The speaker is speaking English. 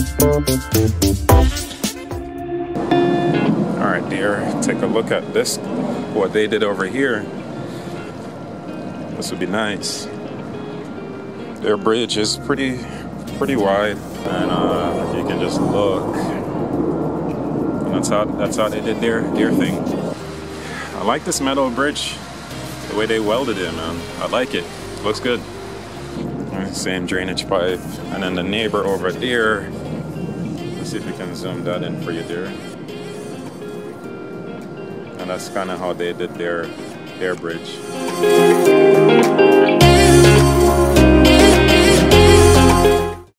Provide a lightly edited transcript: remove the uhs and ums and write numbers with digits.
Alright, dear, take a look at this, what they did over here. This would be nice. Their bridge is pretty wide, and you can just look. And that's how they did their thing. I like this metal bridge, the way they welded it, man. I like it. Looks good. Same drainage pipe, and then the neighbor over there. Let's see if we can zoom that in for you there. And that's kind of how they did their bridge.